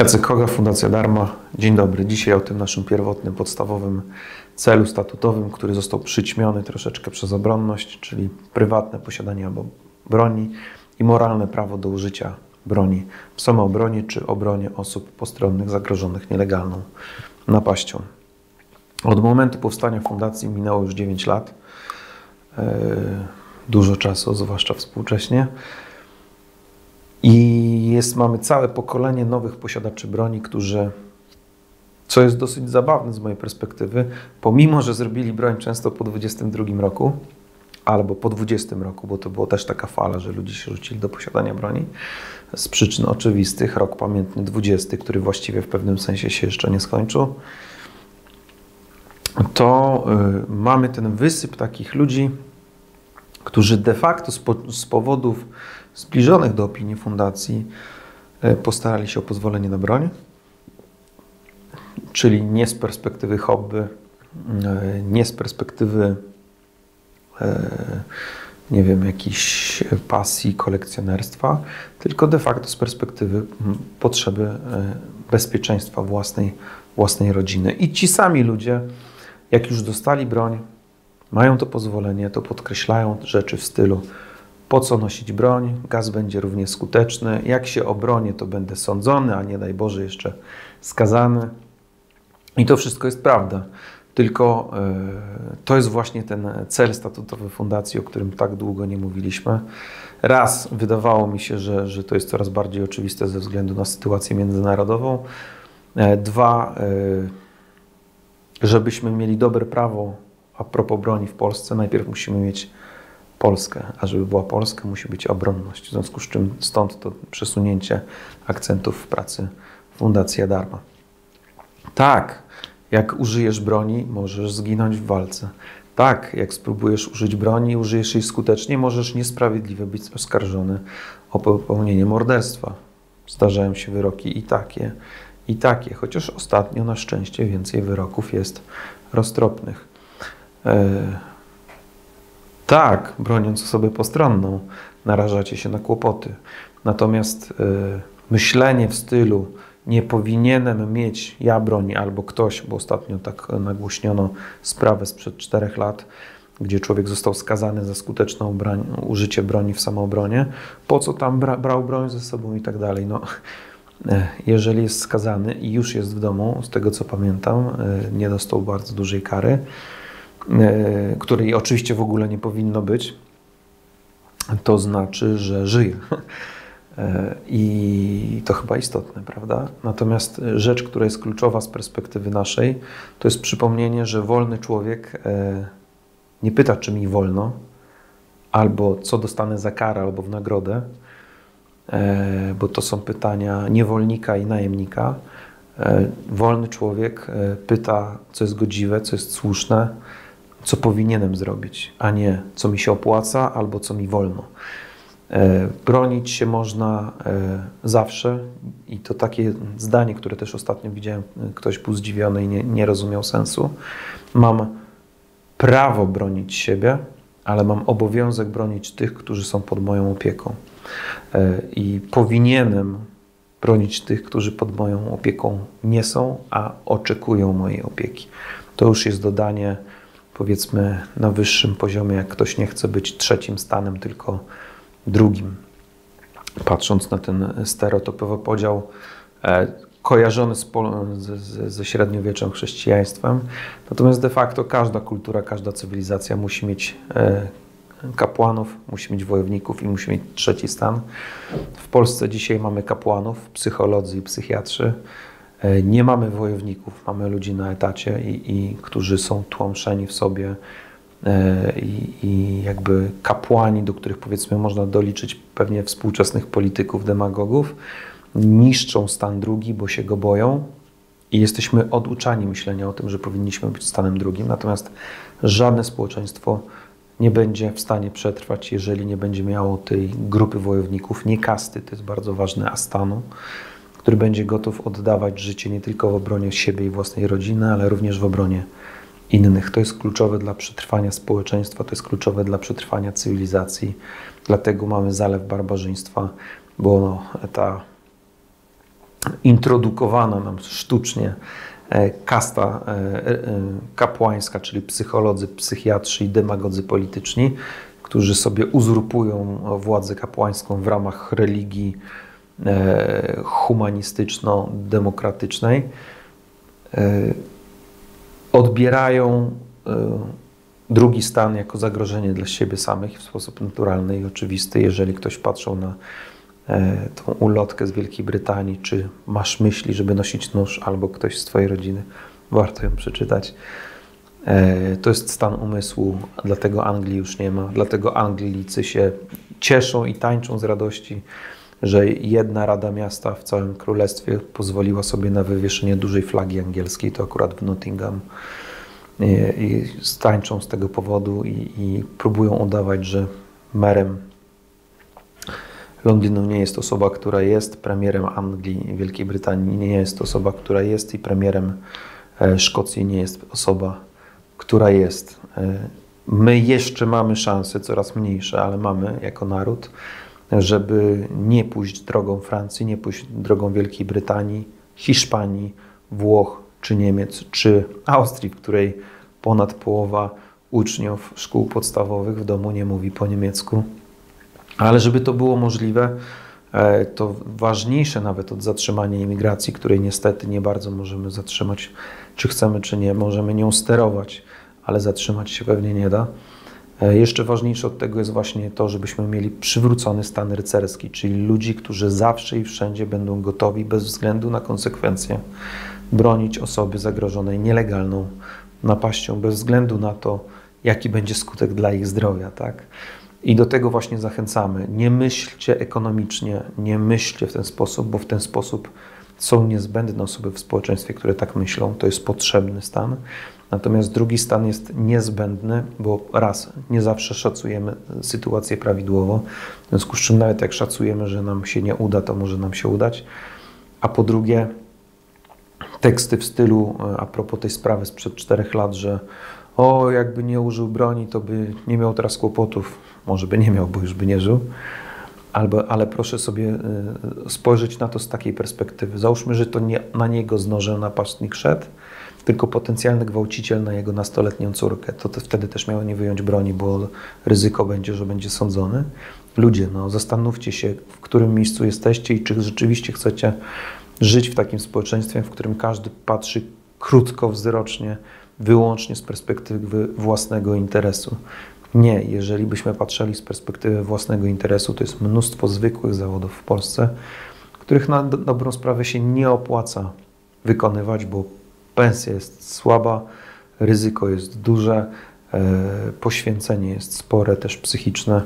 Jacek Hoga, Fundacja Dharma. Dzień dobry. Dzisiaj o tym naszym pierwotnym, podstawowym celu statutowym, który został przyćmiony troszeczkę przez obronność, czyli prywatne posiadanie albo broni i moralne prawo do użycia broni w samoobronie czy obronie osób postronnych zagrożonych nielegalną napaścią. Od momentu powstania fundacji minęło już 9 lat. Dużo czasu, zwłaszcza współcześnie. I mamy całe pokolenie nowych posiadaczy broni, którzy, co jest dosyć zabawne z mojej perspektywy, pomimo że zrobili broń często po 22 roku, albo po 20 roku, bo to była też taka fala, że ludzie się rzucili do posiadania broni, z przyczyn oczywistych, rok pamiętny 20, który właściwie w pewnym sensie się jeszcze nie skończył, to mamy ten wysyp takich ludzi, którzy de facto z powodów zbliżonych do opinii fundacji postarali się o pozwolenie na broń, czyli nie z perspektywy hobby, nie z perspektywy nie wiem, jakiejś pasji, kolekcjonerstwa, tylko de facto z perspektywy potrzeby bezpieczeństwa własnej rodziny. I ci sami ludzie, jak już dostali broń, mają to pozwolenie, to podkreślają rzeczy w stylu: po co nosić broń? Gaz będzie równie skuteczny. Jak się obronię, to będę sądzony, a nie daj Boże jeszcze skazany. I to wszystko jest prawda. Tylko to jest właśnie ten cel statutowy fundacji, o którym tak długo nie mówiliśmy. Raz, wydawało mi się, że to jest coraz bardziej oczywiste ze względu na sytuację międzynarodową. Dwa, żebyśmy mieli dobre prawo a propos broni w Polsce, najpierw musimy mieć Polskę, a żeby była Polska, musi być obronność. W związku z czym stąd to przesunięcie akcentów w pracy Fundacja Dharma. Tak, jak użyjesz broni, możesz zginąć w walce. Tak, jak spróbujesz użyć broni i użyjesz jej skutecznie, możesz niesprawiedliwie być oskarżony o popełnienie morderstwa. Zdarzają się wyroki i takie, chociaż ostatnio na szczęście więcej wyroków jest roztropnych. Tak, broniąc osobę postronną, narażacie się na kłopoty. Natomiast myślenie w stylu: nie powinienem mieć ja broni albo ktoś, bo ostatnio tak nagłośniono sprawę sprzed 4 lat, gdzie człowiek został skazany za skuteczne użycie broni w samoobronie. Po co tam brał broń ze sobą i tak dalej. No, jeżeli jest skazany i już jest w domu, z tego co pamiętam, nie dostał bardzo dużej kary, której oczywiście w ogóle nie powinno być, to znaczy, że żyje. I to chyba istotne, prawda? Natomiast rzecz, która jest kluczowa z perspektywy naszej, to jest przypomnienie, że wolny człowiek nie pyta, czy mi wolno, albo co dostanę za karę, albo w nagrodę, bo to są pytania niewolnika i najemnika. Wolny człowiek pyta, co jest godziwe, co jest słuszne, co powinienem zrobić, a nie co mi się opłaca albo co mi wolno. Bronić się można zawsze i to takie zdanie, które też ostatnio widziałem, ktoś był zdziwiony i nie rozumiał sensu. Mam prawo bronić siebie, ale mam obowiązek bronić tych, którzy są pod moją opieką. I powinienem bronić tych, którzy pod moją opieką nie są, a oczekują mojej opieki. To już jest dodanie, powiedzmy, na wyższym poziomie, jak ktoś nie chce być trzecim stanem, tylko drugim. Patrząc na ten stereotypowy podział kojarzony ze średniowiecznym chrześcijaństwem. Natomiast de facto każda kultura, każda cywilizacja musi mieć kapłanów, musi mieć wojowników i musi mieć trzeci stan. W Polsce dzisiaj mamy kapłanów, psycholodzy i psychiatrzy. Nie mamy wojowników, mamy ludzi na etacie i którzy są tłamszeni w sobie i jakby kapłani, do których powiedzmy można doliczyć pewnie współczesnych polityków, demagogów, niszczą stan drugi, bo się go boją i jesteśmy oduczani myślenia o tym, że powinniśmy być stanem drugim. Natomiast żadne społeczeństwo nie będzie w stanie przetrwać, jeżeli nie będzie miało tej grupy wojowników, nie kasty, to jest bardzo ważne, a stanu, który będzie gotów oddawać życie nie tylko w obronie siebie i własnej rodziny, ale również w obronie innych. To jest kluczowe dla przetrwania społeczeństwa, to jest kluczowe dla przetrwania cywilizacji. Dlatego mamy zalew barbarzyństwa, bo ta introdukowana nam sztucznie kasta kapłańska, czyli psycholodzy, psychiatrzy i demagodzy polityczni, którzy sobie uzurpują władzę kapłańską w ramach religii humanistyczno-demokratycznej, odbierają drugi stan jako zagrożenie dla siebie samych w sposób naturalny i oczywisty. Jeżeli ktoś patrzył na tą ulotkę z Wielkiej Brytanii, czy masz myśli, żeby nosić nóż, albo ktoś z twojej rodziny, warto ją przeczytać. To jest stan umysłu, dlatego Anglii już nie ma, dlatego Anglicy się cieszą i tańczą z radości, że jedna Rada Miasta w całym Królestwie pozwoliła sobie na wywieszenie dużej flagi angielskiej, to akurat w Nottingham. I tańczą z tego powodu i próbują udawać, że merem Londynu nie jest osoba, która jest, premierem Anglii i Wielkiej Brytanii nie jest osoba, która jest i premierem Szkocji nie jest osoba, która jest. My jeszcze mamy szanse, coraz mniejsze, ale mamy jako naród, żeby nie pójść drogą Francji, nie pójść drogą Wielkiej Brytanii, Hiszpanii, Włoch czy Niemiec, czy Austrii, w której ponad połowa uczniów szkół podstawowych w domu nie mówi po niemiecku. Ale żeby to było możliwe, to ważniejsze nawet od zatrzymania imigracji, której niestety nie bardzo możemy zatrzymać, czy chcemy, czy nie. Możemy nią sterować, ale zatrzymać się pewnie nie da. Jeszcze ważniejsze od tego jest właśnie to, żebyśmy mieli przywrócony stan rycerski, czyli ludzi, którzy zawsze i wszędzie będą gotowi, bez względu na konsekwencje, bronić osoby zagrożonej nielegalną napaścią, bez względu na to, jaki będzie skutek dla ich zdrowia, tak? I do tego właśnie zachęcamy. Nie myślcie ekonomicznie, nie myślcie w ten sposób, bo w ten sposób są niezbędne osoby w społeczeństwie, które tak myślą. To jest potrzebny stan. Natomiast drugi stan jest niezbędny, bo raz, nie zawsze szacujemy sytuację prawidłowo, w związku z czym nawet jak szacujemy, że nam się nie uda, to może nam się udać. A po drugie, teksty w stylu, a propos tej sprawy sprzed 4 lat, że jakby nie użył broni, to by nie miał teraz kłopotów. Może by nie miał, bo już by nie żył. Ale proszę sobie spojrzeć na to z takiej perspektywy. Załóżmy, że to nie na niego z nożem napastnik szedł, tylko potencjalny gwałciciel na jego nastoletnią córkę. To wtedy też miało nie wyjąć broni, bo ryzyko będzie, że będzie sądzony. Ludzie, zastanówcie się, w którym miejscu jesteście i czy rzeczywiście chcecie żyć w takim społeczeństwie, w którym każdy patrzy krótkowzrocznie, wyłącznie z perspektywy własnego interesu. Nie, jeżeli byśmy patrzyli z perspektywy własnego interesu, to jest mnóstwo zwykłych zawodów w Polsce, których na dobrą sprawę się nie opłaca wykonywać, bo pensja jest słaba, ryzyko jest duże, poświęcenie jest spore, też psychiczne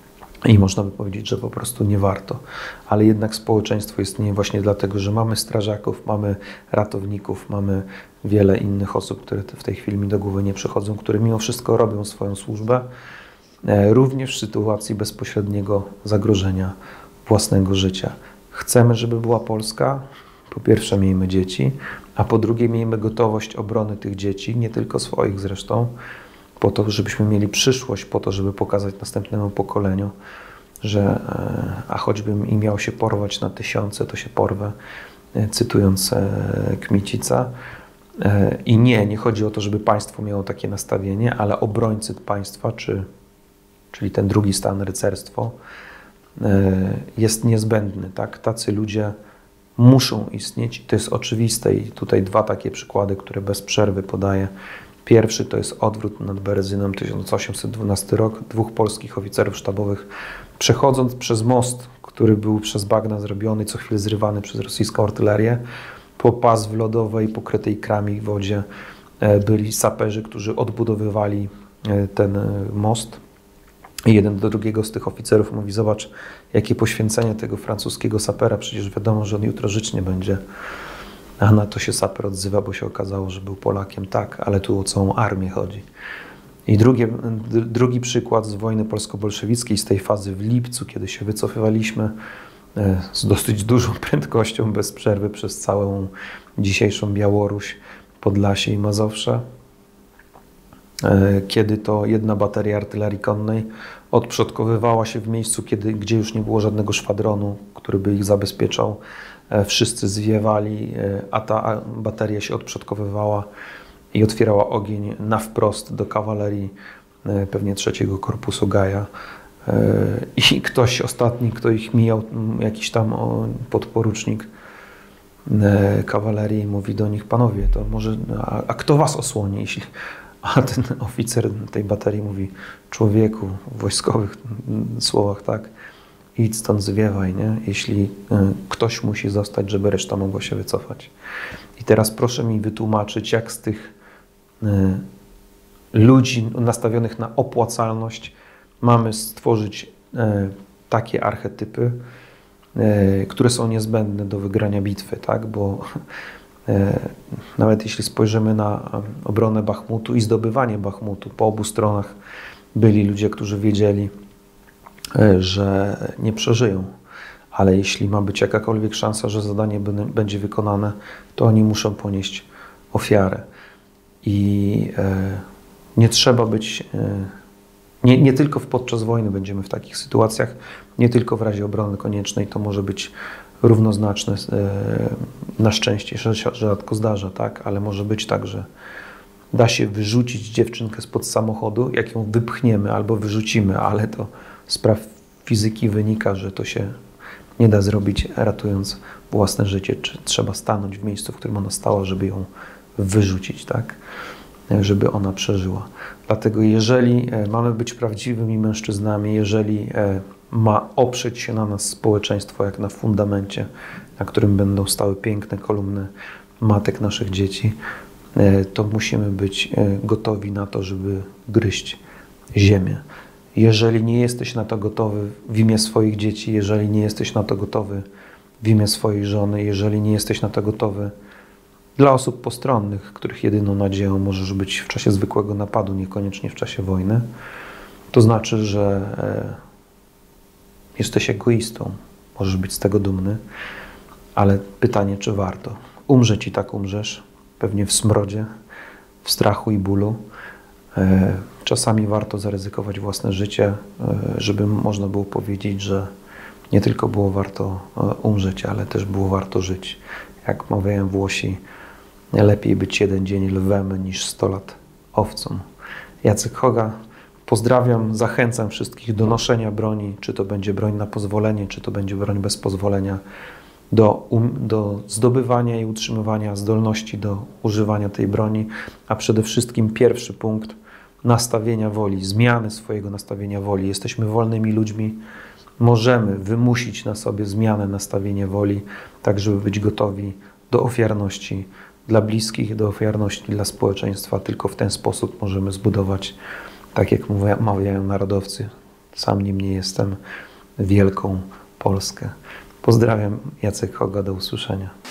i można by powiedzieć, że po prostu nie warto. Ale jednak społeczeństwo istnieje właśnie dlatego, że mamy strażaków, mamy ratowników, mamy wiele innych osób, które w tej chwili mi do głowy nie przychodzą, które mimo wszystko robią swoją służbę, również w sytuacji bezpośredniego zagrożenia własnego życia. Chcemy, żeby była Polska? Po pierwsze miejmy dzieci, a po drugie miejmy gotowość obrony tych dzieci, nie tylko swoich zresztą, po to, żebyśmy mieli przyszłość, po to, żeby pokazać następnemu pokoleniu, że a choćbym i miał się porwać na 1000, to się porwę, cytując Kmicica. I nie chodzi o to, żeby państwo miało takie nastawienie, ale obrońcy państwa, czyli ten drugi stan, rycerstwo, jest niezbędny. Tak? Tacy ludzie muszą istnieć. To jest oczywiste i tutaj 2 takie przykłady, które bez przerwy podaję. Pierwszy to jest odwrót nad Berezyną, 1812 rok. 2 polskich oficerów sztabowych przechodząc przez most, który był przez bagna zrobiony, co chwilę zrywany przez rosyjską artylerię, po pas w lodowej, pokrytej krami wodzie byli saperzy, którzy odbudowywali ten most. I jeden do drugiego z tych oficerów mówi: zobacz, jakie poświęcenie tego francuskiego sapera, przecież wiadomo, że on jutro żyć nie będzie. A na to się saper odzywa, bo się okazało, że był Polakiem. Tak, ale tu o całą armię chodzi. I drugi przykład z wojny polsko-bolszewickiej, z tej fazy w lipcu, kiedy się wycofywaliśmy z dosyć dużą prędkością, bez przerwy przez całą dzisiejszą Białoruś, Podlasie i Mazowsze, kiedy to jedna bateria artylerii konnej odprzodkowywała się w miejscu, gdzie już nie było żadnego szwadronu, który by ich zabezpieczał, wszyscy zwiewali, a ta bateria się odprzodkowywała i otwierała ogień na wprost do kawalerii pewnie trzeciego korpusu Gaja. I ktoś ostatni, kto ich mijał, jakiś tam podporucznik kawalerii, mówi do nich: panowie, to może, a kto was osłoni? A ten oficer tej baterii mówi: człowieku, w wojskowych słowach, tak, idź stąd, zwiewaj, nie? Jeśli ktoś musi zostać, żeby reszta mogła się wycofać. I teraz proszę mi wytłumaczyć, jak z tych ludzi nastawionych na opłacalność mamy stworzyć takie archetypy, które są niezbędne do wygrania bitwy, tak? Bo nawet jeśli spojrzymy na obronę Bachmutu i zdobywanie Bachmutu, po obu stronach byli ludzie, którzy wiedzieli, że nie przeżyją. Ale jeśli ma być jakakolwiek szansa, że zadanie będzie wykonane, to oni muszą ponieść ofiarę. I nie trzeba być... Nie tylko podczas wojny będziemy w takich sytuacjach, nie tylko w razie obrony koniecznej, to może być równoznaczne, na szczęście się rzadko zdarza, tak? Ale może być tak, że da się wyrzucić dziewczynkę spod samochodu, jak ją wypchniemy albo wyrzucimy, ale to z praw fizyki wynika, że to się nie da zrobić, ratując własne życie. Czy trzeba stanąć w miejscu, w którym ona stała, żeby ją wyrzucić, tak? Żeby ona przeżyła. Dlatego jeżeli mamy być prawdziwymi mężczyznami, jeżeli ma oprzeć się na nas społeczeństwo jak na fundamencie, na którym będą stały piękne kolumny matek naszych dzieci, to musimy być gotowi na to, żeby gryźć ziemię. Jeżeli nie jesteś na to gotowy w imię swoich dzieci, jeżeli nie jesteś na to gotowy w imię swojej żony, jeżeli nie jesteś na to gotowy dla osób postronnych, których jedyną nadzieją możesz być w czasie zwykłego napadu, niekoniecznie w czasie wojny, to znaczy, że jesteś egoistą. Możesz być z tego dumny, ale pytanie, czy warto? Umrzeć i tak umrzesz, pewnie w smrodzie, w strachu i bólu. Czasami warto zaryzykować własne życie, żeby można było powiedzieć, że nie tylko było warto umrzeć, ale też było warto żyć. Jak mawiają Włosi, lepiej być jeden dzień lwem niż 100 lat owcą. Jacek Hoga, pozdrawiam, zachęcam wszystkich do noszenia broni, czy to będzie broń na pozwolenie, czy to będzie broń bez pozwolenia, do zdobywania i utrzymywania zdolności do używania tej broni, a przede wszystkim pierwszy punkt, nastawienia woli, zmiany swojego nastawienia woli. Jesteśmy wolnymi ludźmi, możemy wymusić na sobie zmianę nastawienia woli, tak żeby być gotowi do ofiarności dla bliskich, do ofiarności dla społeczeństwa. Tylko w ten sposób możemy zbudować, tak jak mawiają narodowcy, sam nim nie jestem, wielką Polskę. Pozdrawiam, Jacek Hoga, do usłyszenia.